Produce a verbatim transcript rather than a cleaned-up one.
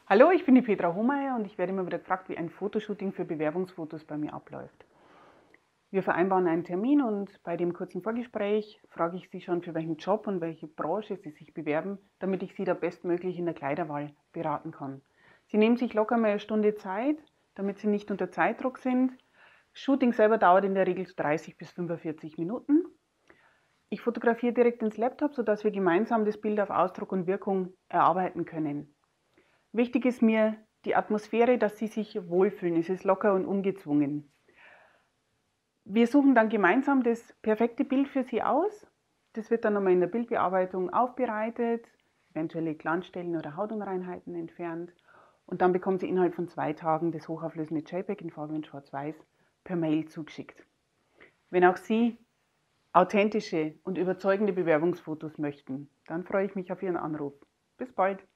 Hallo, ich bin die Petra Hohmeier und ich werde immer wieder gefragt, wie ein Fotoshooting für Bewerbungsfotos bei mir abläuft. Wir vereinbaren einen Termin und bei dem kurzen Vorgespräch frage ich Sie schon, für welchen Job und welche Branche Sie sich bewerben, damit ich Sie da bestmöglich in der Kleiderwahl beraten kann. Sie nehmen sich locker mal eine Stunde Zeit, damit Sie nicht unter Zeitdruck sind. Shooting selber dauert in der Regel dreißig bis fünfundvierzig Minuten. Ich fotografiere direkt ins Laptop, sodass wir gemeinsam das Bild auf Ausdruck und Wirkung erarbeiten können. Wichtig ist mir die Atmosphäre, dass Sie sich wohlfühlen. Es ist locker und ungezwungen. Wir suchen dann gemeinsam das perfekte Bild für Sie aus. Das wird dann nochmal in der Bildbearbeitung aufbereitet, eventuelle Glanzstellen oder Hautunreinheiten entfernt. Und dann bekommen Sie innerhalb von zwei Tagen das hochauflösende JPEG in Farbe und Schwarz-Weiß per Mail zugeschickt. Wenn auch Sie authentische und überzeugende Bewerbungsfotos möchten, dann freue ich mich auf Ihren Anruf. Bis bald!